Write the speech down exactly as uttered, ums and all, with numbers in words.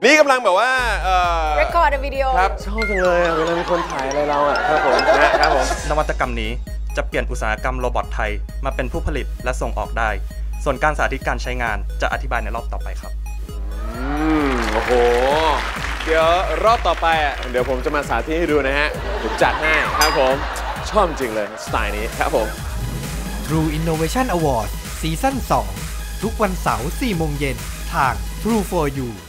นี่กำลังแบบว่าเอ่อ record a video ครับชอบจังเลยเวลามีคนถ่ายอะไรเราอ่ะครับผมนะครับผมนวัตกรรมนี้จะเปลี่ยนอุตสาหกรรมโรบอทไทยมาเป็นผู้ผลิตและส่งออกได้ส่วนการสาธิตการใช้งานจะอธิบายในรอบต่อไปครับอืมโอ้โหเดี๋ยวรอบต่อไปอ่ะเดี๋ยวผมจะมาสาธิตให้ดูนะฮะผมจัดให้ครับผมชอบจริงเลยสไตล์นี้ครับผม True Innovation Award ซีซั่นสองทุกวันเสาร์สี่โมงเย็นทาง True โฟร์ ยู